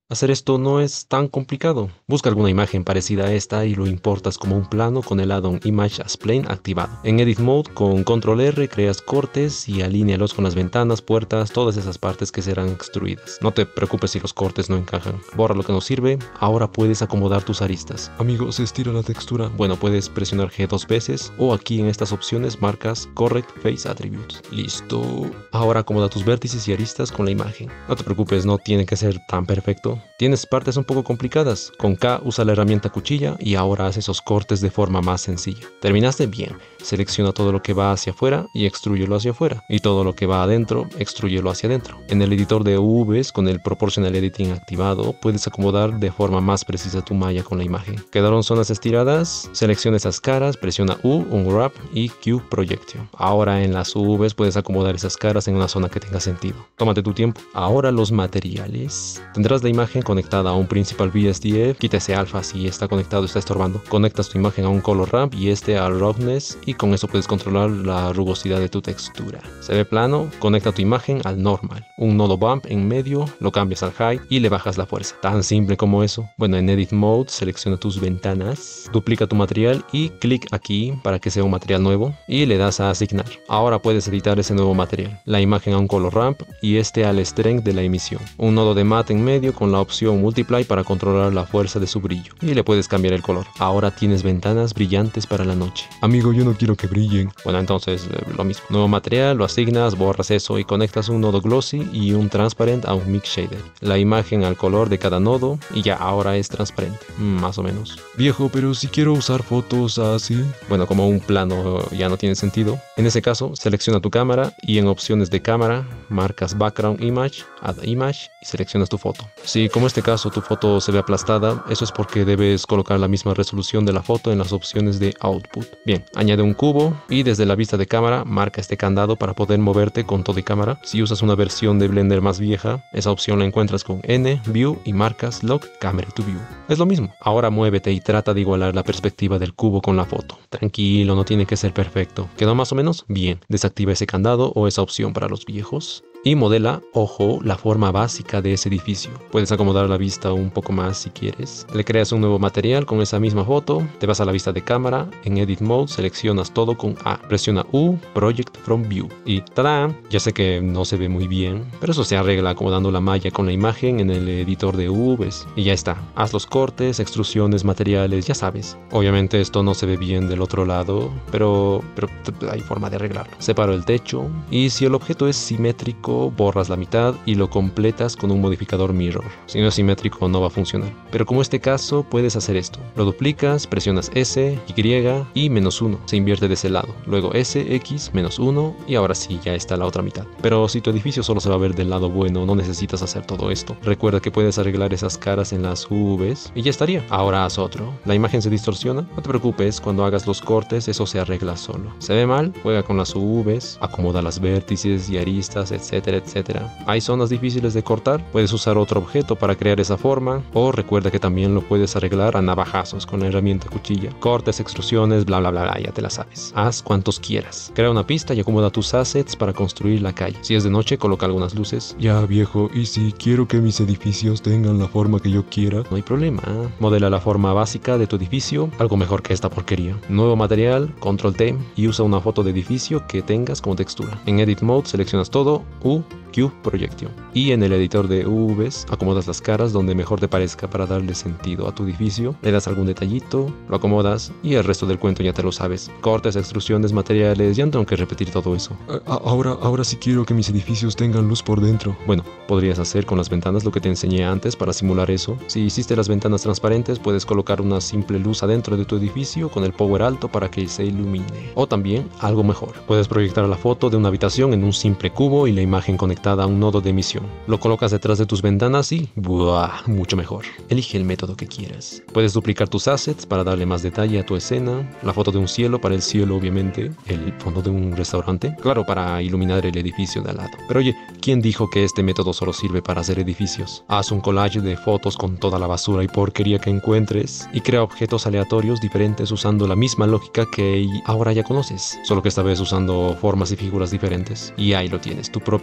Hacer esto no es tan complicado. Busca alguna imagen parecida a esta y lo importas como un plano con el add-on Image as Plane activado. En Edit Mode, con Control R creas cortes y alínealos con las ventanas, puertas, todas esas partes que serán extruidas. No te preocupes si los cortes no encajan. Borra lo que no sirve. Ahora puedes acomodar tus aristas. Amigo, se estira la textura. Bueno, puedes presionar G dos veces o aquí en estas opciones marcas Correct Face Attributes. Listo. Ahora acomoda tus vértices y aristas con la imagen. No te preocupes, no tiene que ser tan perfecto. Tienes partes un poco complicadas. Con K usa la herramienta cuchilla y ahora haz esos cortes de forma más sencilla. ¿Terminaste? Bien. Selecciona todo lo que va hacia afuera y extrúyelo hacia afuera. Y todo lo que va adentro, extrúyelo hacia adentro. En el editor de UVs, con el Proportional Editing activado, puedes acomodar de forma más precisa tu malla con la imagen. ¿Quedaron zonas estiradas? Selecciona esas caras, presiona U, Unwrap y Q Projection. Ahora en las UVs puedes acomodar esas caras en una zona que tenga sentido. Tómate tu tiempo. Ahora los materiales. Tendrás la imagen conectada a un Principal VSDF, quita ese alfa si está conectado, está estorbando. Conectas tu imagen a un Color Ramp y este al Roughness y con eso puedes controlar la rugosidad de tu textura. Se ve plano, conecta tu imagen al Normal. Un nodo Bump en medio, lo cambias al High y le bajas la fuerza. Tan simple como eso. Bueno, en Edit Mode selecciona tus ventanas, duplica tu material y clic aquí para que sea un material nuevo y le das a asignar. Ahora puedes editar ese nuevo material. La imagen a un Color Ramp y este al Strength de la emisión. Un nodo de Matte en medio con la opción Multiply para controlar la fuerza de su brillo y le puedes cambiar el color. Ahora tienes ventanas brillantes para la noche. Amigo, yo no quiero que brillen. Bueno, entonces lo mismo. Nuevo material, lo asignas, borras eso y conectas un nodo Glossy y un Transparent a un Mix Shader. La imagen al color de cada nodo y ya ahora es transparente, más o menos. Viejo, pero si quiero usar fotos así. Bueno, como un plano ya no tiene sentido. En ese caso, selecciona tu cámara y en opciones de cámara marcas Background Image, Add Image y seleccionas tu foto. Si como este caso tu foto se ve aplastada, eso es porque debes colocar la misma resolución de la foto en las opciones de Output. Bien, añade un cubo y desde la vista de cámara marca este candado para poder moverte con todo y cámara. Si usas una versión de Blender más vieja, esa opción la encuentras con N, View y marcas Lock Camera to View. Es lo mismo. Ahora muévete y trata de igualar la perspectiva del cubo con la foto. Tranquilo, no tiene que ser perfecto. ¿Quedó más o menos? Bien. Desactiva ese candado o esa opción para los viejos. Y modela, ojo, la forma básica de ese edificio. Puedes acomodar la vista un poco más si quieres. Le creas un nuevo material con esa misma foto, te vas a la vista de cámara, en Edit Mode seleccionas todo con A, presiona U, Project from View y ¡tadán! Ya sé que no se ve muy bien, pero eso se arregla acomodando la malla con la imagen en el editor de UVs y ya está. Haz los cortes, extrusiones, materiales, ya sabes. Obviamente esto no se ve bien del otro lado, pero hay forma de arreglarlo. Separo el techo y si el objeto es simétrico, borras la mitad y lo completas con un modificador mirror. Si no es simétrico no va a funcionar. Pero como este caso puedes hacer esto. Lo duplicas, presionas S, Y y -1. Se invierte de ese lado. Luego S, X, -1 y ahora sí ya está la otra mitad. Pero si tu edificio solo se va a ver del lado bueno, no necesitas hacer todo esto. Recuerda que puedes arreglar esas caras en las UVs y ya estaría. Ahora haz otro. La imagen se distorsiona. No te preocupes, cuando hagas los cortes eso se arregla solo. Se ve mal, juega con las UVs, acomoda las vértices y aristas, etcétera, etcétera. Hay zonas difíciles de cortar, puedes usar otro objeto para crear esa forma o recuerda que también lo puedes arreglar a navajazos con la herramienta cuchilla. Cortes, extrusiones, bla bla bla, bla, ya te la sabes. Haz cuantos quieras. Crea una pista y acomoda tus assets para construir la calle. Si es de noche, coloca algunas luces. Ya viejo, y si quiero que mis edificios tengan la forma que yo quiera, no hay problema. Modela la forma básica de tu edificio, algo mejor que esta porquería. Nuevo material, Control T y usa una foto de edificio que tengas como textura. En Edit Mode seleccionas todo, U, Q Projection. Y en el editor de UVs acomodas las caras donde mejor te parezca para darle sentido a tu edificio. Le das algún detallito, lo acomodas y el resto del cuento ya te lo sabes. Cortes, extrusiones, materiales, ya no tengo que repetir todo eso. Ahora sí quiero que mis edificios tengan luz por dentro. Bueno, podrías hacer con las ventanas lo que te enseñé antes para simular eso. Si hiciste las ventanas transparentes, puedes colocar una simple luz adentro de tu edificio con el power alto para que se ilumine. O también, algo mejor, puedes proyectar la foto de una habitación en un simple cubo y la imagen conectada a un nodo de emisión. Lo colocas detrás de tus ventanas y ¡buah! Mucho mejor. Elige el método que quieras. Puedes duplicar tus assets para darle más detalle a tu escena, la foto de un cielo para el cielo obviamente, el fondo de un restaurante, claro, para iluminar el edificio de al lado. Pero oye, ¿quién dijo que este método solo sirve para hacer edificios? Haz un collage de fotos con toda la basura y porquería que encuentres y crea objetos aleatorios diferentes usando la misma lógica que ahora ya conoces, solo que esta vez usando formas y figuras diferentes. Y ahí lo tienes, tu propia colección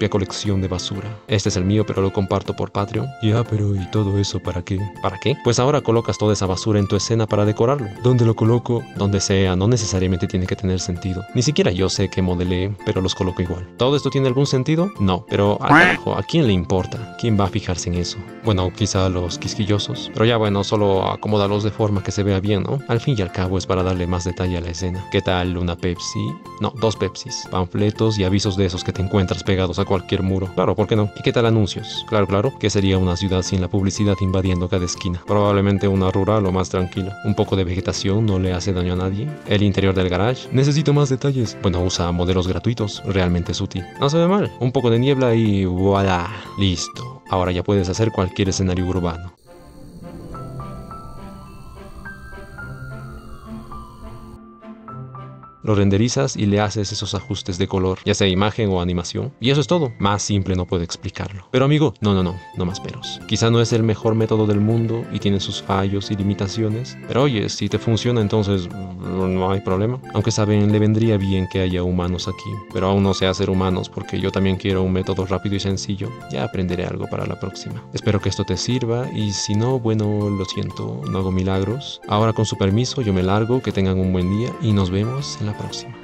colección de basura. Este es el mío, pero lo comparto por Patreon. Ya, pero ¿y todo eso para qué? ¿Para qué? Pues ahora colocas toda esa basura en tu escena para decorarlo. ¿Dónde lo coloco? Donde sea, no necesariamente tiene que tener sentido. Ni siquiera yo sé qué modelé, pero los coloco igual. ¿Todo esto tiene algún sentido? No, pero al carajo, ¿a quién le importa? ¿Quién va a fijarse en eso? Bueno, quizá los quisquillosos. Pero ya bueno, solo acomódalos de forma que se vea bien, ¿no? Al fin y al cabo es para darle más detalle a la escena. ¿Qué tal una Pepsi? No, 2 Pepsis. Panfletos y avisos de esos que te encuentras pegados a cualquier muro. Claro, ¿por qué no? ¿Y qué tal anuncios? Claro, ¿qué sería una ciudad sin la publicidad invadiendo cada esquina? Probablemente una rural o más tranquila. Un poco de vegetación no le hace daño a nadie. El interior del garage. Necesito más detalles. Bueno, usa modelos gratuitos. Realmente es útil. No se ve mal. Un poco de niebla y voilà. Listo. Ahora ya puedes hacer cualquier escenario urbano. Lo renderizas y le haces esos ajustes de color, ya sea imagen o animación. Y eso es todo. Más simple no puedo explicarlo. Pero amigo, no más peros. Quizá no es el mejor método del mundo y tiene sus fallos y limitaciones. Pero oye, si te funciona entonces no hay problema. Aunque saben, le vendría bien que haya humanos aquí. Pero aún no sé hacer humanos porque yo también quiero un método rápido y sencillo. Ya aprenderé algo para la próxima. Espero que esto te sirva y si no, bueno, lo siento, no hago milagros. Ahora con su permiso yo me largo, que tengan un buen día y nos vemos en la próxima.